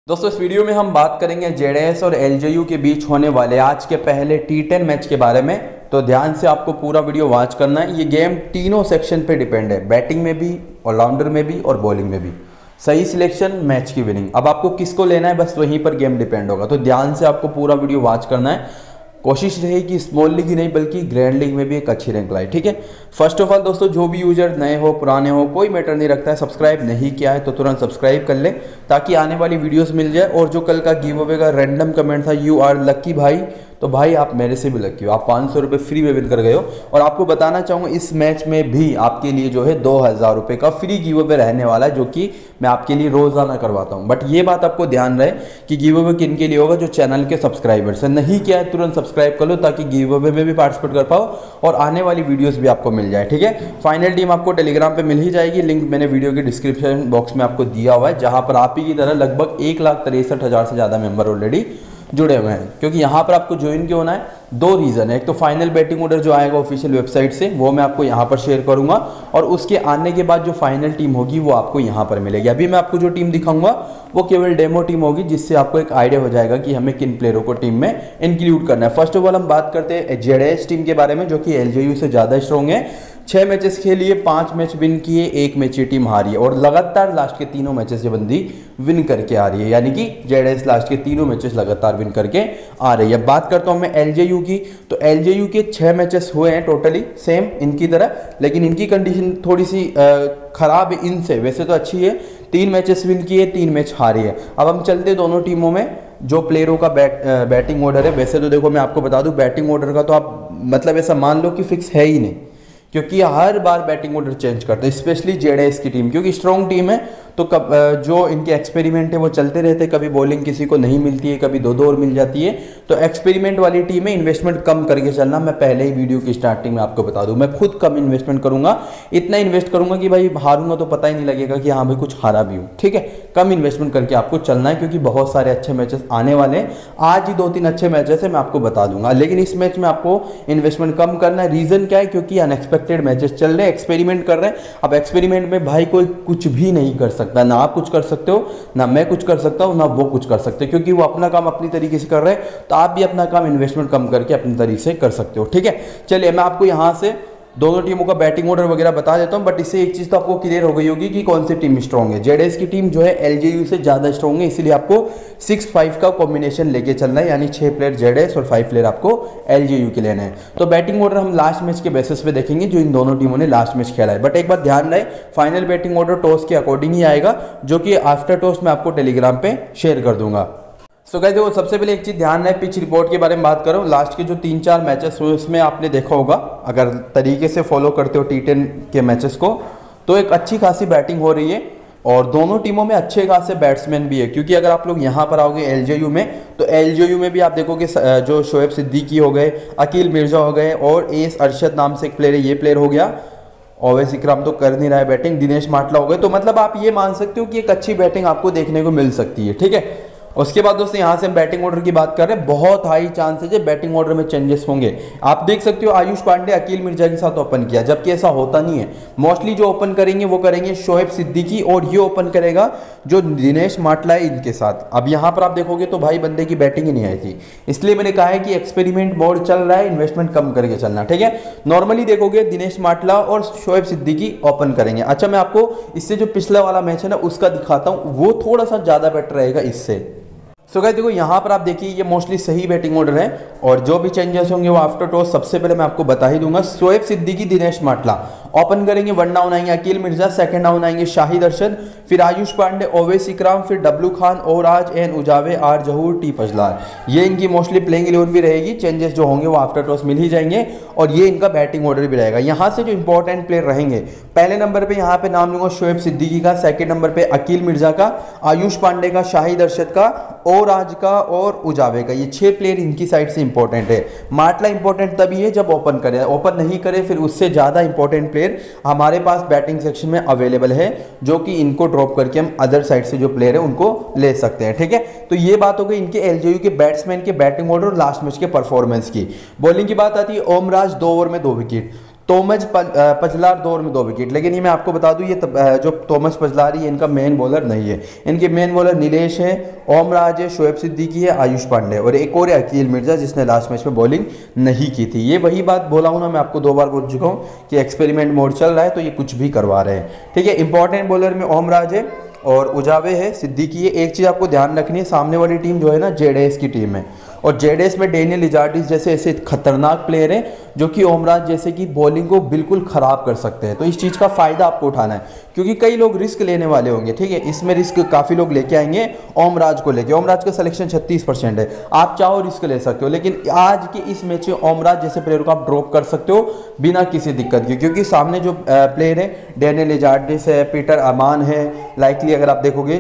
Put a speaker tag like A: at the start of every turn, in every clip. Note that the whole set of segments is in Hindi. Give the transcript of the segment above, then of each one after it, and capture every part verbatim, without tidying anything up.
A: दोस्तों इस वीडियो में हम बात करेंगे जेडएस और एलजेयू के बीच होने वाले आज के पहले टी टेन मैच के बारे में। तो ध्यान से आपको पूरा वीडियो वॉच करना है। ये गेम तीनों सेक्शन पे डिपेंड है, बैटिंग में भी, ऑलराउंडर में भी और बॉलिंग में भी। सही सिलेक्शन मैच की विनिंग। अब आपको किसको लेना है बस वहीं पर गेम डिपेंड होगा। तो ध्यान से आपको पूरा वीडियो वॉच करना है। कोशिश रहेगी कि स्मॉल लीग ही नहीं बल्कि ग्रैंड लीग में भी एक अच्छी रैंक लाए। ठीक है। फर्स्ट ऑफ ऑल दोस्तों, जो भी यूजर नए हो पुराने हो कोई मैटर नहीं रखता है, सब्सक्राइब नहीं किया है तो तुरंत सब्सक्राइब कर ले ताकि आने वाली वीडियोस मिल जाए। और जो कल का गिव अवे का रैंडम कमेंट था यू आर लक्की भाई, तो भाई आप मेरे से भी लक्की हो, आप पाँच सौ रुपये फ्री में विन कर गए हो। और आपको बताना चाहूँगा इस मैच में भी आपके लिए जो है दो हज़ार रुपये का फ्री गिव अवे रहने वाला है, जो कि मैं आपके लिए रोज़ाना करवाता हूँ। बट ये बात आपको ध्यान रहे कि गिव अवे किन के लिए होगा, जो चैनल के सब्सक्राइबर्स हैं। नहीं किया है तुरंत सब्सक्राइब कर लो ताकि गिव अवे में भी पार्टिसिपेट कर पाओ और आने वाली वीडियोज़ भी आपको मिल जाए। ठीक है। फाइनल टीम आपको टेलीग्राम पर मिल ही जाएगी, लिंक मैंने वीडियो के डिस्क्रिप्शन बॉक्स में आपको दिया हुआ है, जहाँ पर आप ही की तरह लगभग एक लाख तिरसठ हज़ार से ज़्यादा मेंबर ऑलरेडी जुड़े हुए हैं। क्योंकि यहाँ पर आपको ज्वाइन क्यों होना है, दो रीज़न है। एक तो फाइनल बैटिंग ऑर्डर जो आएगा ऑफिशियल वेबसाइट से वो मैं आपको यहाँ पर शेयर करूँगा, और उसके आने के बाद जो फाइनल टीम होगी वो आपको यहाँ पर मिलेगी। अभी मैं आपको जो टीम दिखाऊंगा वो केवल डेमो टीम होगी, जिससे आपको एक आइडिया हो जाएगा कि हमें किन प्लेयरों को टीम में इंक्लूड करना है। फर्स्ट ऑफ ऑल हम बात करते हैं जेडएस टीम के बारे में, जो कि एलजेयू से ज़्यादा स्ट्रॉन्ग है। छह मैचेस खेली है, पांच मैच विन किए, एक मैच ये टीम हारी है और लगातार लास्ट के तीनों मैचेस ये बंदी विन करके आ रही है। यानी कि जेडएस लास्ट के तीनों मैचेस लगातार विन करके आ रही है। बात करता हूं मैं एलजेयू की, तो एलजेयू के छह मैचेस हुए हैं टोटली सेम इनकी तरह, लेकिन इनकी कंडीशन थोड़ी सी खराब है इनसे, वैसे तो अच्छी है। तीन मैचेस विन किए, तीन मैच हारी है। अब हम चलते दोनों टीमों में जो प्लेयरों का बैट बैटिंग ऑर्डर है। वैसे तो देखो मैं आपको बता दूं बैटिंग ऑर्डर का तो आप मतलब ऐसा मान लो कि फिक्स है ही नहीं, क्योंकि हर बार बैटिंग ऑर्डर चेंज करते हैं, स्पेशली जेडएस की टीम क्योंकि स्ट्रॉन्ग टीम है। तो कब जो इनके एक्सपेरिमेंट है वो चलते रहते हैं, कभी बॉलिंग किसी को नहीं मिलती है, कभी दो दो ओवर मिल जाती है। तो एक्सपेरिमेंट वाली टीम है, इन्वेस्टमेंट कम करके चलना। मैं पहले ही वीडियो की स्टार्टिंग में आपको बता दूं, मैं खुद कम इन्वेस्टमेंट करूंगा, इतना इन्वेस्ट करूंगा कि भाई हारूंगा तो पता ही नहीं लगेगा कि हाँ भाई कुछ हारा भी हूँ। ठीक है। कम इन्वेस्टमेंट करके आपको चलना है, क्योंकि बहुत सारे अच्छे मैचेस आने वाले हैं। आज ही दो तीन अच्छे मैचेस है, मैं आपको बता दूंगा, लेकिन इस मैच में आपको इन्वेस्टमेंट कम करना है। रीजन क्या है, क्योंकि अनएक्सपेक्टेड मैचेस चल रहे हैं, एक्सपेरिमेंट कर रहे हैं। अब एक्सपेरिमेंट में भाई कोई कुछ भी नहीं कर सकता, ना आप कुछ कर सकते हो, ना मैं कुछ कर सकता हूं, ना वो कुछ कर सकते, क्योंकि वो अपना काम अपनी तरीके से कर रहे हैं। तो आप भी अपना काम इन्वेस्टमेंट कम करके अपनी तरीके से कर सकते हो। ठीक है। चलिए मैं आपको यहां से दोनों टीमों का बैटिंग ऑर्डर वगैरह बता देता हूं, बट इससे एक चीज तो आपको क्लियर हो गई होगी कि कौन सी टीम स्ट्रॉन्ग है। जेडएस की टीम जो है एलजेयू से ज्यादा स्ट्रॉन्ग है, इसलिए आपको सिक्स फाइव का कॉम्बिनेशन लेके चलना है, यानी छह प्लेयर जेडएस और फाइव प्लेयर आपको एलजेयू के लेना है। तो बैटिंग ऑर्डर हम लास्ट मैच के बेसिस पे देखेंगे जो इन दोनों टीमों ने लास्ट मैच खेला है। बट एक बात ध्यान रहे, फाइनल बैटिंग ऑर्डर टॉस के अकॉर्डिंग ही आएगा, जो कि आफ्टर टॉस मैं आपको टेलीग्राम पे शेयर कर दूंगा। सो गाइस देखो, सबसे पहले एक चीज ध्यान रहे, पिच रिपोर्ट के बारे में बात करूं। लास्ट के जो तीन चार मैचेस हुए उसमें आपने देखा होगा, अगर तरीके से फॉलो करते हो टी टेन के मैचेस को, तो एक अच्छी खासी बैटिंग हो रही है और दोनों टीमों में अच्छे खासे बैट्समैन भी है। क्योंकि अगर आप लोग यहाँ पर आओगे एलजेयू में, तो एलजेयू में भी आप देखोगे जो शोएब सिद्दीकी हो गए, अकील मिर्जा हो गए और एस अरशद नाम से एक प्लेयर है, ये प्लेयर हो गया। ओवैसी इकराम तो कर नहीं रहा है बैटिंग, दिनेश माटला हो गए। तो मतलब आप ये मान सकते हो कि एक अच्छी बैटिंग आपको देखने को मिल सकती है। ठीक है। उसके बाद दोस्तों यहाँ से हम बैटिंग ऑर्डर की बात कर रहे हैं, बहुत हाई चांसेस है बैटिंग ऑर्डर में चेंजेस होंगे। आप देख सकते हो आयुष पांडे अकील मिर्जा के साथ ओपन किया, जबकि ऐसा होता नहीं है। मोस्टली जो ओपन करेंगे वो करेंगे शोएब सिद्दीकी, और ये ओपन करेगा जो दिनेश माटला है इनके साथ। अब यहाँ पर आप देखोगे तो भाई बंदे की बैटिंग ही नहीं आई थी, इसलिए मैंने कहा है कि एक्सपेरिमेंट मोड चल रहा है, इन्वेस्टमेंट कम करके चलना। ठीक है। नॉर्मली देखोगे दिनेश माटला और शोएब सिद्दीकी ओपन करेंगे। अच्छा मैं आपको इससे जो पिछला वाला मैच है ना उसका दिखाता हूँ, वो थोड़ा सा ज़्यादा बेटर रहेगा इससे। सो गाइस देखो यहाँ पर आप देखिए ये मोस्टली सही बैटिंग ऑर्डर है, और जो भी चेंजेस होंगे वो आफ्टर टॉस सबसे पहले मैं आपको बता ही दूंगा। शोएब सिद्दीकी दिनेश माटला ओपन करेंगे, वन डाउन आएंगे अकील मिर्जा, सेकंड डाउन आएंगे शाहिद अरशद, फिर आयुष पांडे, ओवैसी इकराम, फिर डब्लू खान, ओराज, एन उजावे, आर जहूर, टी पजलार। ये इनकी मोस्टली प्लेइंग इलेवन भी रहेगी। चेंजेस जो होंगे वो आफ्टर टॉस मिल ही जाएंगे, और ये इनका बैटिंग ऑर्डर भी रहेगा। यहाँ से जो इंपॉर्टेंट प्लेयर रहेंगे, पहले नंबर पर यहाँ पे नाम लूंगा शोएब सिद्दीकी का, सेकेंड नंबर पर अकील मिर्जा का, आयुष पांडे का, शाहिद अरशद का, ओराज का और उजावे का। ये छह प्लेयर इनकी साइड से इंपॉर्टेंट है। माटला इंपॉर्टेंट तभी है जब ओपन करे, ओपन नहीं करे फिर उससे ज्यादा इंपॉर्टेंट प्लेयर हमारे पास बैटिंग सेक्शन में अवेलेबल है, जो कि इनको ड्रॉप करके हम अदर साइड से जो प्लेयर है उनको ले सकते हैं। ठीक है। तो ये बात हो गई इनके एलजेयू के बैट्समैन के बैटिंग ऑर्डर और लास्ट मैच के परफॉर्मेंस की। बॉलिंग की बात आती है, ओमराज दो ओवर में दो विकेट, तोमज पजलार दौर में दो विकेट। लेकिन ये मैं आपको बता दूं, ये तब, जो तोमस पजलारी है इनका मेन बॉलर नहीं है। इनके मेन बॉलर नीलेश है, ओमराज है, शोएब सिद्दीकी है, आयुष पांडे और एक और है अकील मिर्जा जिसने लास्ट मैच में बॉलिंग नहीं की थी। ये वही बात बोला हूं ना, मैं आपको दो बार बोल चुका हूं कि एक्सपेरिमेंट मोड चल रहा है तो ये कुछ भी करवा रहे हैं। ठीक है, इंपॉर्टेंट बॉलर में ओमराज है और उजावे है, सिद्दीकी है। एक चीज़ आपको ध्यान रखनी है, सामने वाली टीम जो है ना जेडएस की टीम है और जेडएस में डेनियल लिजार्डिस जैसे ऐसे खतरनाक प्लेयर हैं जो कि ओमराज जैसे कि बॉलिंग को बिल्कुल ख़राब कर सकते हैं। तो इस चीज़ का फ़ायदा आपको उठाना है क्योंकि कई लोग रिस्क लेने वाले होंगे। ठीक है, इसमें रिस्क काफ़ी लोग लेके आएंगे ओमराज को लेके। ओमराज का सिलेक्शन छत्तीस परसेंट है, आप चाहो रिस्क ले सकते हो, लेकिन आज के इस मैच में ओमराज जैसे प्लेयर को आप ड्रॉप कर सकते हो बिना किसी दिक्कत के, क्योंकि सामने जो प्लेयर है डेनियल लिजार्डिस है, पीटर अमान है, लाइकली अगर आप देखोगे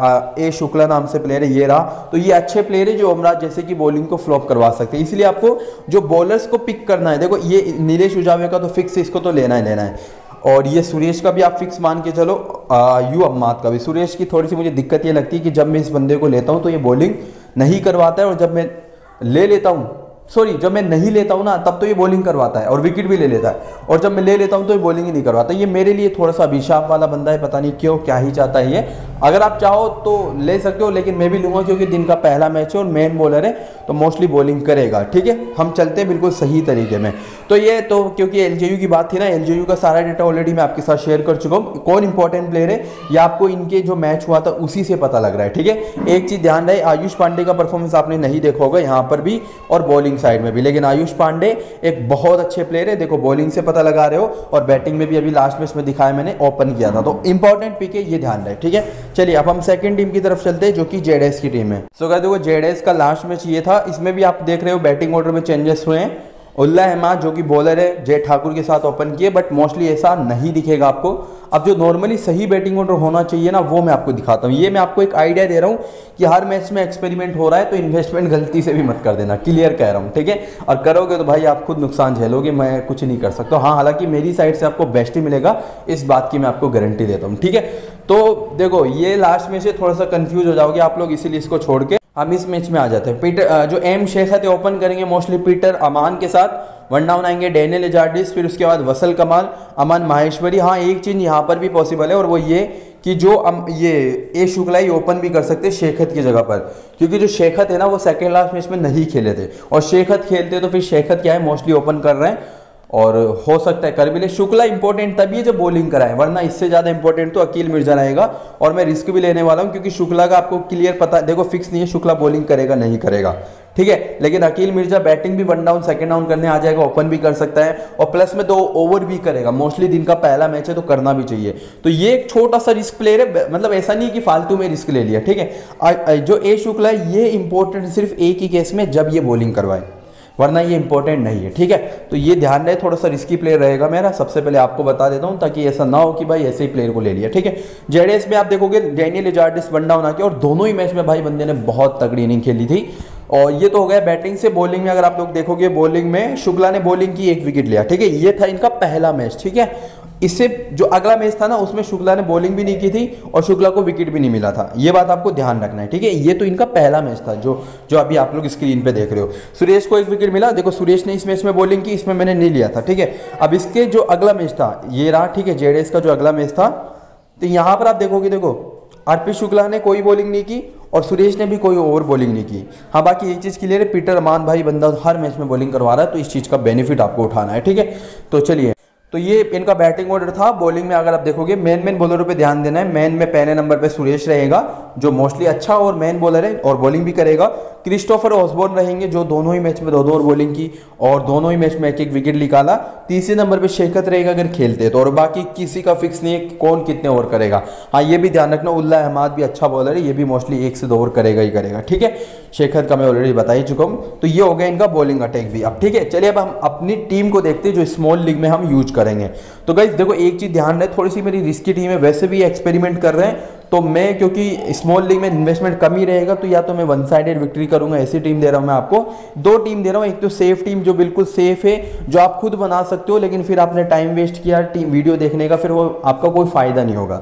A: ए शुक्ला नाम से प्लेयर है, ये रहा। तो ये अच्छे प्लेयर है जो ओमराज जैसे कि बॉलिंग को फ्लॉप करवा सकते हैं। इसलिए आपको जो बॉलर्स को पिक करना है, देखो ये नीलेश उजावे का तो फिक्स, इसको तो लेना ही लेना है। और ये सुरेश का भी आप फिक्स मान के चलो, यू अम्माद का भी। सुरेश की थोड़ी सी मुझे दिक्कत ये लगती है कि जब मैं इस बंदे को लेता हूँ तो ये बॉलिंग नहीं करवाता है और जब मैं ले लेता हूँ सॉरी जब मैं नहीं लेता हूँ ना तब तो ये बॉलिंग करवाता है और विकेट भी ले लेता है, और जब मैं ले लेता हूँ तो ये बॉलिंग ही नहीं करवाता। ये मेरे लिए थोड़ा सा अभिशाप वाला बंदा है, पता नहीं क्यों, क्या ही चाहता है ये। अगर आप चाहो तो ले सकते हो, लेकिन मैं भी लूँगा क्योंकि दिन का पहला मैच है और मेन बॉलर है तो मोस्टली बॉलिंग करेगा। ठीक है, हम चलते हैं बिल्कुल सही तरीके में। तो ये तो क्योंकि एलजेयू की बात थी ना, एलजेयू का सारा डेटा ऑलरेडी मैं आपके साथ शेयर कर चुका हूँ। कौन इंपॉर्टेंट प्लेयर है ये आपको इनके जो मैच हुआ था उसी से पता लग रहा है। ठीक है, एक चीज़ ध्यान रहे, आयुष पांडे का परफॉर्मेंस आपने नहीं देखा होगा यहाँ पर भी और बॉलिंग साइड में भी, लेकिन आयुष पांडे एक बहुत अच्छे प्लेयर है। देखो बॉलिंग से पता लगा रहे हो और बैटिंग में भी अभी लास्ट मैच में दिखाया मैंने, ओपन किया था। तो इंपॉर्टेंट पिक है, ये ध्यान रहे। ठीक है, चलिए अब हम सेकंड टीम की तरफ चलते हैं जो कि जेडएस की टीम है। सो गाइस देखो जेडएस का लास्ट मैच ये था, इसमें भी आप देख रहे हो बैटिंग ऑर्डर में चेंजेस हुए हैं। उल्ला अहमद जो कि बॉलर है जय ठाकुर के साथ ओपन किए, बट मोस्टली ऐसा नहीं दिखेगा आपको। अब जो नॉर्मली सही बैटिंग ऑर्डर होना चाहिए ना वो मैं आपको दिखाता हूँ। ये मैं आपको एक आइडिया दे रहा हूँ कि हर मैच में एक्सपेरिमेंट हो रहा है तो इन्वेस्टमेंट गलती से भी मत कर देना, क्लियर कह रहा हूँ। ठीक है, और करोगे तो भाई आप खुद नुकसान झेलोगे, मैं कुछ नहीं कर सकता। हाँ, हालांकि मेरी साइड से आपको बेस्ट ही मिलेगा, इस बात की मैं आपको गारंटी देता हूँ। ठीक है, तो देखो ये लास्ट में से थोड़ा सा कंफ्यूज हो जाओगे आप लोग, इसीलिए इसको छोड़ के हम इस मैच में आ जाते हैं। पीटर जो एम शेखत है ओपन करेंगे मोस्टली पीटर अमान के साथ, वन डाउन आएंगे डेनियल लिजार्डिस, फिर उसके बाद वसल कमाल, अमन माहेश्वरी। हाँ, एक चीज़ यहाँ पर भी पॉसिबल है और वो ये कि जो अम, ये ए शुक्ला ही ओपन भी कर सकते हैं शेखत की जगह पर, क्योंकि जो शेखत है ना वो सेकेंड लास्ट मैच में नहीं खेले थे और शेखत खेलते तो फिर शेखत क्या है मोस्टली ओपन कर रहे हैं और हो सकता है कर भी ले। शुक्ला इंपॉर्टेंट तभी है जब बॉलिंग कराए, वरना इससे ज़्यादा इंपॉर्टेंट तो अकील मिर्जा रहेगा। और मैं रिस्क भी लेने वाला हूं क्योंकि शुक्ला का आपको क्लियर पता, देखो फिक्स नहीं है शुक्ला बॉलिंग करेगा नहीं करेगा। ठीक है, लेकिन अकील मिर्जा बैटिंग भी वन डाउन सेकंड डाउन करने आ जाएगा, ओपन भी कर सकता है और प्लस में दो ओवर भी करेगा। मोस्टली दिन का पहला मैच है तो करना भी चाहिए। तो ये एक छोटा सा रिस्क प्लेयर है, मतलब ऐसा नहीं कि फालतू में रिस्क ले लिया। ठीक है, जो ए शुक्ला है ये इंपॉर्टेंट सिर्फ एक ही केस में जब ये बॉलिंग करवाए, वरना ये इंपॉर्टेंट नहीं है। ठीक है, तो ये ध्यान रहे, थोड़ा सा रिस्की प्लेयर रहेगा मेरा, सबसे पहले आपको बता देता हूँ ताकि ऐसा ना हो कि भाई ऐसे ही प्लेयर को ले लिया। ठीक है, जेडएस में आप देखोगे डेनियल लिजार्डिस वन डाउन आके और दोनों ही मैच में भाई बंदे ने बहुत तगड़ी इनिंग खेली थी। और ये तो हो गया बैटिंग से। बॉलिंग में अगर आप लोग देखोगे, बॉलिंग में शुक्ला ने बॉलिंग की, एक विकेट लिया। ठीक है, ये था इनका पहला मैच। ठीक है, इससे जो अगला मैच था ना उसमें शुक्ला ने बॉलिंग भी नहीं की थी और शुक्ला को विकेट भी नहीं मिला था, ये बात आपको ध्यान रखना है। ठीक है, ये तो इनका पहला मैच था जो जो अभी आप लोग स्क्रीन पे देख रहे हो। सुरेश को एक विकेट मिला, देखो सुरेश ने इस मैच में बॉलिंग की, इसमें मैंने नहीं लिया था। ठीक है, अब इसके जो अगला मैच था ये रहा। ठीक है, जेडएस का जो अगला मैच था, तो यहाँ पर आप देखोगे, देखो अर्पित शुक्ला ने कोई बॉलिंग नहीं की और सुरेश ने भी कोई ओवर बॉलिंग नहीं की। हाँ, बाकी एक चीज़ क्लियर है, पीटर अमान भाई बंदा हर मैच में बॉलिंग करवा रहा है, तो इस चीज़ का बेनिफिट आपको उठाना है। ठीक है, तो चलिए, तो ये इनका बैटिंग ऑर्डर था। बॉलिंग में अगर आप देखोगे मेन मेन बॉलरों पे ध्यान देना है। मेन में पहले नंबर पे सुरेश रहेगा जो मोस्टली अच्छा और मेन बॉलर है और बॉलिंग भी करेगा। क्रिस्टोफर ऑसबोर्न रहेंगे जो दोनों ही मैच में दो दो ओवर बॉलिंग की और दोनों ही मैच में एक एक विकेट निकाला। तीसरे नंबर पे शेखत रहेगा अगर खेलते तो, और बाकी किसी का फिक्स नहीं है कि कौन कितने ओवर करेगा। हाँ, ये भी ध्यान रखना, उल्ला अहमद भी अच्छा बॉलर है, ये भी मोस्टली एक से दो ओवर करेगा ही करेगा। ठीक है, शेखत का मैं ऑलरेडी बता ही चुका हूँ। तो ये हो गया इनका बॉलिंग अटैक भी। अब ठीक है, चलिए अब हम अपनी टीम को देखते हैं जो स्मॉल लीग में हम यूज करेंगे। तो गाइस देखो एक चीज ध्यान रहे, थोड़ी सी मेरी रिस्की टीम है, वैसे भी एक्सपेरिमेंट कर रहे हैं तो मैं, क्योंकि स्मॉल लीग में इन्वेस्टमेंट कम ही रहेगा तो या तो मैं वन साइडेड विक्ट्री करूंगा, ऐसी टीम दे रहा हूं मैं आपको। दो टीम दे रहा हूं, एक तो सेफ टीम जो बिल्कुल सेफ है, जो आप खुद बना सकते हो, लेकिन फिर आपने टाइम वेस्ट किया टीम वीडियो देखने का, फिर वो आपका कोई फायदा नहीं होगा। तो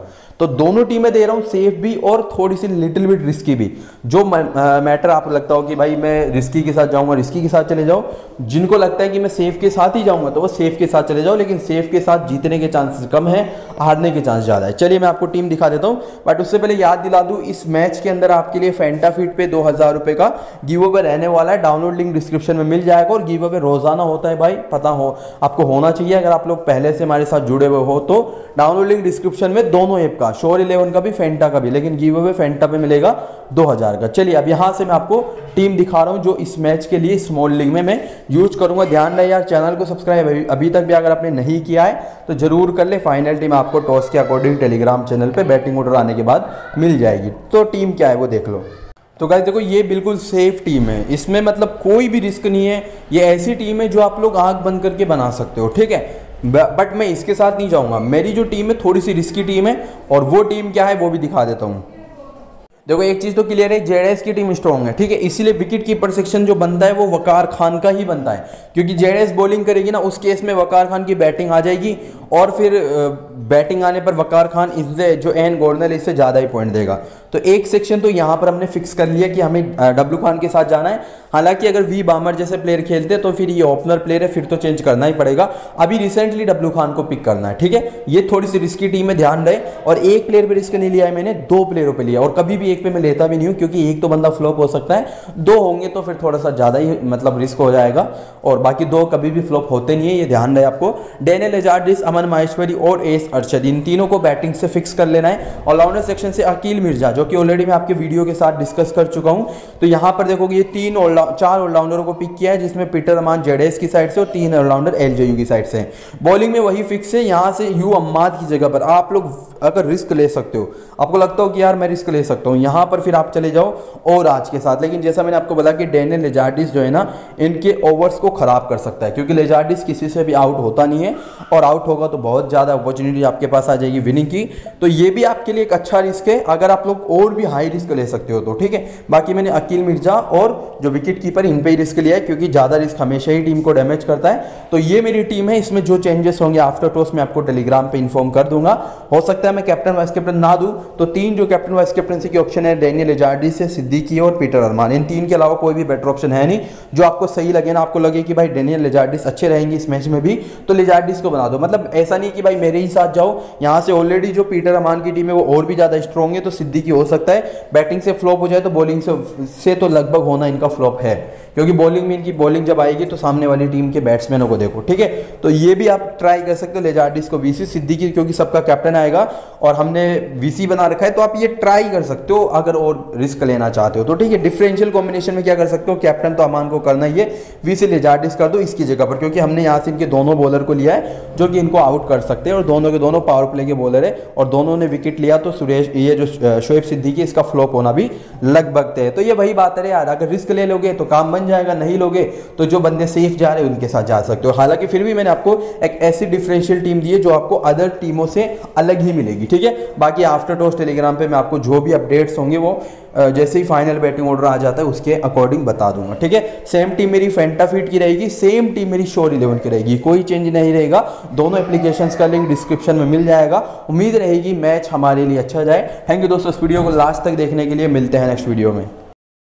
A: तो दोनों टीमें दे रहा हूँ, सेफ भी और थोड़ी सी लिटिल बिट रिस्की भी। जो मैटर आपको लगता हो कि भाई मैं रिस्की के साथ जाऊंगा, रिस्की के साथ चले जाओ। जिनको लगता है कि मैं सेफ के साथ ही जाऊंगा तो वो सेफ के साथ चले जाओ, लेकिन सेफ के साथ जीतने के चांसेस कम है, हारने के चांस ज़्यादा है। चलिए मैं आपको टीम दिखा देता हूँ, बट उससे पहले याद दिला दूँ इस मैच के अंदर आपके लिए फैंटा फीड पे दो हज़ार रुपये का गिव अवे रहने वाला है। डाउनलोड लिंक डिस्क्रिप्शन में मिल जाएगा और गिव अवे रोजाना होता है भाई, पता हो आपको होना चाहिए। अगर आप लोग पहले से हमारे साथ जुड़े हुए हो तो डाउनलोड लिंक डिस्क्रिप्शन में दोनों ऐप का, श्योर इलेवन का भी फैंटा का भी, लेकिन गिव अवे फैंटा पे मिलेगा दो हज़ार का। चलिए अब यहां से मैं आपको टीम दिखा रहा हूं जो इस मैच के लिए स्मॉल लीग में मैं यूज करूंगा। ध्यान रहे यार, चैनल को सब्सक्राइब अभी तक भी अगर आपने नहीं किया है तो जरूर कर ले। फाइनल टीम आपको टॉस के अकॉर्डिंग टेलीग्राम चैनल पे बैटिंग ऑर्डर आने के बाद मिल जाएगी। तो टीम क्या है वो देख लो। तो गाइस देखो, ये बिल्कुल सेफ टीम है, इसमें मतलब कोई भी रिस्क नहीं है। ये ऐसी टीम है जो आप लोग आंख बंद करके बना सकते हो, ठीक है। बट मैं इसके साथ नहीं जाऊंगा। मेरी जो टीम है थोड़ी सी रिस्की टीम है, और वो टीम क्या है वो भी दिखा देता हूं। देखो एक चीज तो क्लियर है, जेडएस की टीम स्ट्रॉन्ग है, ठीक है। इसीलिए विकेट कीपर सेक्शन जो बनता है वो वकार खान का ही बनता है, क्योंकि जेडएस बॉलिंग करेगी ना, उस केस में वकार खान की बैटिंग आ जाएगी, और फिर बैटिंग आने पर वकार खान इससे जो एन गॉर्डनर इससे ज़्यादा ही पॉइंट देगा। तो एक सेक्शन तो यहाँ पर हमने फिक्स कर लिया कि हमें डब्लू खान के साथ जाना है। हालांकि अगर वी बामर जैसे प्लेयर खेलते तो फिर ये ओपनर प्लेयर है, फिर तो चेंज करना ही पड़ेगा। अभी रिसेंटली डब्लू खान को पिक करना है, ठीक है। ये थोड़ी सी रिस्की टीम है, ध्यान रहे। और एक प्लेयर पे रिस्क नहीं लिया है मैंने, दो प्लेयरों पे लिया, और कभी भी एक पे मैं लेता भी नहीं हूँ, क्योंकि एक तो बंदा फ्लॉप हो सकता है, दो होंगे तो फिर थोड़ा सा ज़्यादा ही मतलब रिस्क हो जाएगा, और बाकी दो कभी भी फ्लॉप होते नहीं है, ये ध्यान रहे आपको। डेनियल एजार्डिस, अमन माहेश्वरी और एस अरशद, इन तीनों को बैटिंग से फिक्स कर लेना है। ऑलराउंडर सेक्शन से अकील मिर्जा, जो कि ऑलरेडी मैं आपके वीडियो के साथ डिस्कस कर चुका हूं। तो यहां पर देखोगे ये तीन चार ऑलराउंडरों को पिक किया है, जिसमें पीटर अमान जेडएस की साइड से और तीन ऑलराउंडर एलजेयू की साइड से। बॉलिंग में वही फिक्स है, यहां से यू अम्माद की जगह पर आप लोग अगर रिस्क ले सकते हो, आपको लगता हो कि यार मैं रिस्क ले सकता हूं, यहां पर फिर आप चले जाओ और आज के साथ। लेकिन जैसा मैंने आपको बताया कि डेनियल लेजार्डिस जो है ना, इनके ओवर्स को खराब कर सकता है, क्योंकि लेजार्डिस किसी से भी आउट होता नहीं है, और आउट होगा तो बहुत ज़्यादा अपॉर्चुनिटी आपके पास आ जाएगी विनिंग की। तो ये भी आपके लिए एक अच्छा रिस्क है, अगर आप लोग और भी हाई रिस्क ले सकते हो तो, ठीक है। बाकी मैंने अकील मिर्जा और जो विकेट कीपर इन पे ही रिस्क लिया है, क्योंकि ज़्यादा रिस्क हमेशा ही टीम को डैमेज करता है। तो ये मेरी टीम है, इसमें जो चेंजेस होंगे आफ्टर टॉस मैं आपको टेलीग्राम पे इन्फॉर्म कर दूंगा। हो सकता है मैं कैप्टन वाइस कैप्टन ना दूं, तो तीन जो कैप्टन वाइस कैप्टनसी के ऑप्शन है, डेनियल एजार्डिस से सिद्दीकी और पीटर अरमान, इन तीन के अलावा कोई भी बेटर ऑप्शन है नहीं। जो आपको सही लगे ना, आपको लगे कि भाई डेनियल एजार्डिस अच्छे रहेंगे इस मैच में भी, तो एजार्डिस को बना दो। मतलब ऐसा नहीं कि भाई मेरे ही साथ जाओ, यहाँ से ऑलरेडी जो पीटर अरमान की टीम है वो और भी ज़्यादा स्ट्रॉन्ग है, तो सिद्दीकी हो सकता है बैटिंग से फ्लॉप हो जाए, तो बॉलिंग से से तो लगभग होना इनका फ्लॉप है, क्योंकि बॉलिंग में इनकी बॉलिंग जब आएगी तो सामने वाली टीम के बैट्समैनों को देखो, ठीक है। तो ये भी आप ट्राई कर सकते हो, लेजार्डिस को वीसी, सिद्दीकी क्योंकि सबका कैप्टन आएगा और हमने वीसी बना रखा है, तो आप ये ट्राई कर सकते हो अगर और रिस्क लेना चाहते हो तो, ठीक है। डिफरेंशियल कॉम्बिनेशन में क्या कर सकते हो, कैप्टन तो अमान को करना ही है, वीसी लेजार्डिस कर दो इसकी जगह पर, क्योंकि हमने यहाँ से इनके दोनों बॉलर को लिया है जो कि इनको आउट कर सकते हैं, और दोनों के दोनों पावर प्ले के बॉलर है, और दोनों ने विकेट लिया, तो सुरेश ये जो शोएब सिद्दीकी इसका फ्लॉप होना भी लगभग है। तो ये वही बात है यार, अगर रिस्क ले लोगे तो काम बन जाएगा, नहीं लोगे तो जो बंदे सेफ जा रहे हैं उनके साथ जा सकते हो। हालांकि फिर भी मैंने आपको एक ऐसी डिफरेंशियल टीम दी है जो आपको अदर टीमों से अलग ही मिलेगी, ठीक है। बाकी आफ्टर टॉस टेलीग्राम पे मैं आपको जो भी अपडेट्स होंगे वो जैसे ही फाइनल बैटिंग ऑर्डर आ जाता है उसके अकॉर्डिंग बता दूंगा, ठीक है। सेम टीम मेरी फैंटा फीड की रहेगी, सेम टीम मेरी श्योर इलेवन की रहेगी, कोई चेंज नहीं रहेगा। दोनों एप्लीकेशंस का लिंक डिस्क्रिप्शन में मिल जाएगा। उम्मीद रहेगी मैच हमारे लिए अच्छा जाए। थैंक यू दोस्तों, इस वीडियो को लास्ट तक देखने के लिए। मिलते हैं नेक्स्ट वीडियो में।